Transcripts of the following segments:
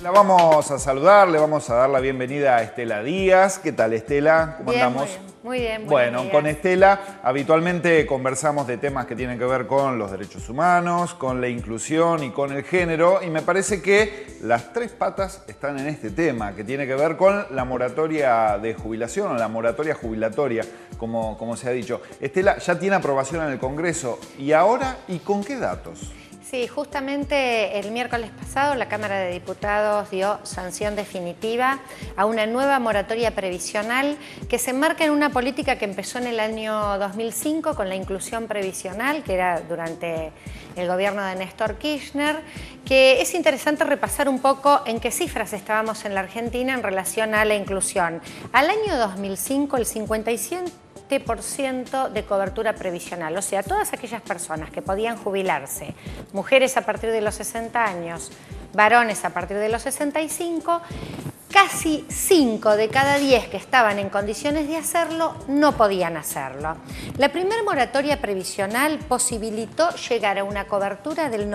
La vamos a saludar, le vamos a dar la bienvenida a Estela Díaz. ¿Qué tal, Estela? ¿Cómo andamos? Muy bien. Bueno, con Estela habitualmente conversamos de temas que tienen que ver con los derechos humanos, con la inclusión y con el género, y me parece que las tres patas están en este tema, que tiene que ver con la moratoria de jubilación o la moratoria jubilatoria, como se ha dicho. Estela, ya tiene aprobación en el Congreso, ¿y ahora y con qué datos? Sí, justamente el miércoles pasado la Cámara de Diputados dio sanción definitiva a una nueva moratoria previsional que se enmarca en una política que empezó en el año 2005 con la inclusión previsional, que era durante el gobierno de Néstor Kirchner, que es interesante repasar un poco en qué cifras estábamos en la Argentina en relación a la inclusión. Al año 2005 el 57% de cobertura previsional, o sea, todas aquellas personas que podían jubilarse, mujeres a partir de los 60 años, varones a partir de los 65, casi 5 de cada 10 que estaban en condiciones de hacerlo no podían hacerlo. La primera moratoria previsional posibilitó llegar a una cobertura del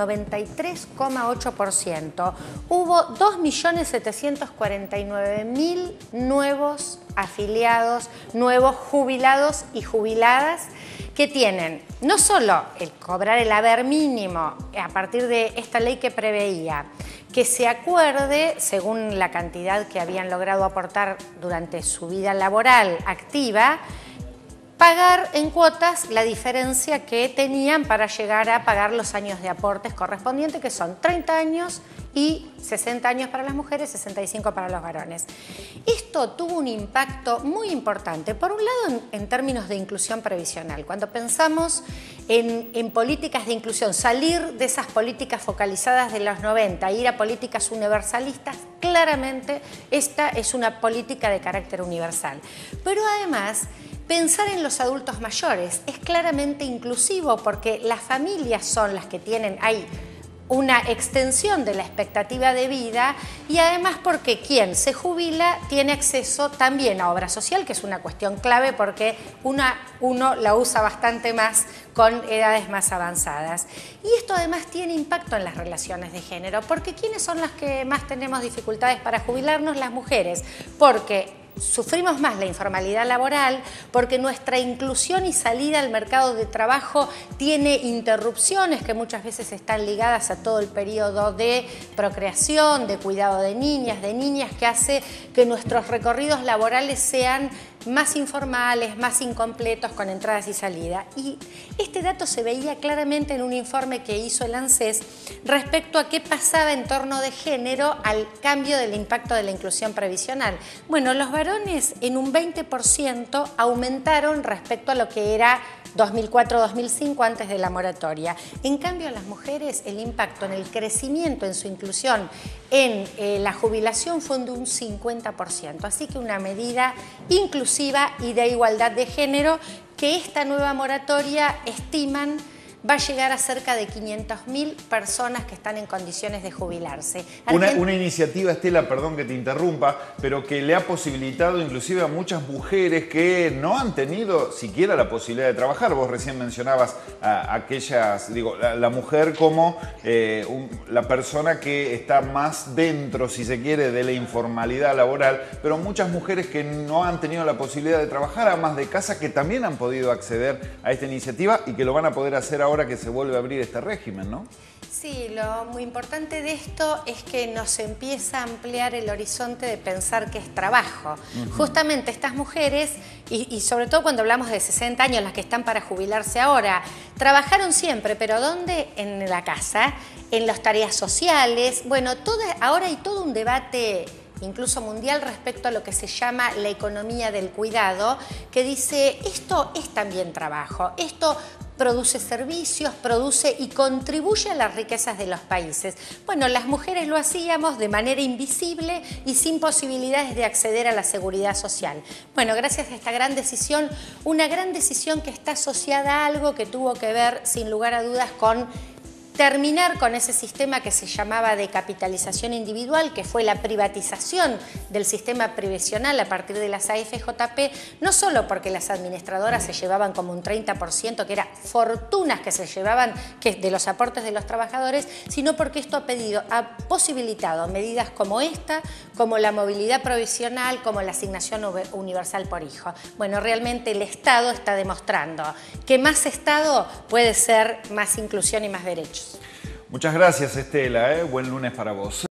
93,8%. Hubo 2.749.000 nuevos afiliados, nuevos jubilados y jubiladas que tienen no solo el cobrar el haber mínimo a partir de esta ley que preveía que se acuerde, según la cantidad que habían logrado aportar durante su vida laboral activa, pagar en cuotas la diferencia que tenían para llegar a pagar los años de aportes correspondientes, que son 30 años y 60 años para las mujeres, 65 para los varones. Esto tuvo un impacto muy importante, por un lado en términos de inclusión previsional. Cuando pensamos en políticas de inclusión, salir de esas políticas focalizadas de los 90, ir a políticas universalistas, claramente esta es una política de carácter universal. Pero además, pensar en los adultos mayores es claramente inclusivo porque las familias son las que hay una extensión de la expectativa de vida y además porque quien se jubila tiene acceso también a obra social, que es una cuestión clave porque uno la usa bastante más con edades más avanzadas. Y esto además tiene impacto en las relaciones de género, porque ¿quiénes son las que más tenemos dificultades para jubilarnos? Las mujeres, porque sufrimos más la informalidad laboral, porque nuestra inclusión y salida al mercado de trabajo tiene interrupciones que muchas veces están ligadas a todo el periodo de procreación, de cuidado de niñas, que hace que nuestros recorridos laborales sean más informales, más incompletos, con entradas y salidas. Y este dato se veía claramente en un informe que hizo el ANSES respecto a qué pasaba en torno de género al cambio del impacto de la inclusión previsional. Bueno, los varones en un 20% aumentaron respecto a lo que era 2004-2005 antes de la moratoria. En cambio, las mujeres, el impacto en el crecimiento, en su inclusión en la jubilación fue de un 50%. Así que una medida inclusiva y de igualdad de género que esta nueva moratoria estiman va a llegar a cerca de 500.000 personas que están en condiciones de jubilarse. Una iniciativa, Estela, perdón que te interrumpa, pero que le ha posibilitado inclusive a muchas mujeres que no han tenido siquiera la posibilidad de trabajar. Vos recién mencionabas a aquellas, la mujer como la persona que está más dentro, si se quiere, de la informalidad laboral, pero muchas mujeres que no han tenido la posibilidad de trabajar, amas de casa, que también han podido acceder a esta iniciativa y que lo van a poder hacer ahora que se vuelve a abrir este régimen, ¿no? Sí, lo muy importante de esto es que nos empieza a ampliar el horizonte de pensar que es trabajo. Justamente estas mujeres, y sobre todo cuando hablamos de 60 años, las que están para jubilarse ahora, trabajaron siempre, pero ¿dónde? En la casa, en las tareas sociales. Bueno, ahora hay todo un debate incluso mundial respecto a lo que se llama la economía del cuidado, que dice, esto es también trabajo, esto produce servicios, produce y contribuye a las riquezas de los países. Bueno, las mujeres lo hacíamos de manera invisible y sin posibilidades de acceder a la seguridad social. Bueno, gracias a esta gran decisión, una gran decisión que está asociada a algo que tuvo que ver, sin lugar a dudas, con terminar con ese sistema que se llamaba de capitalización individual, que fue la privatización del sistema previsional a partir de las AFJP, no solo porque las administradoras se llevaban como un 30%, que eran fortunas que se llevaban de los aportes de los trabajadores, sino porque esto ha posibilitado medidas como esta, como la movilidad provisional, como la asignación universal por hijo. Bueno, realmente el Estado está demostrando que más Estado puede ser más inclusión y más derechos. Muchas gracias, Estela. Buen lunes para vos.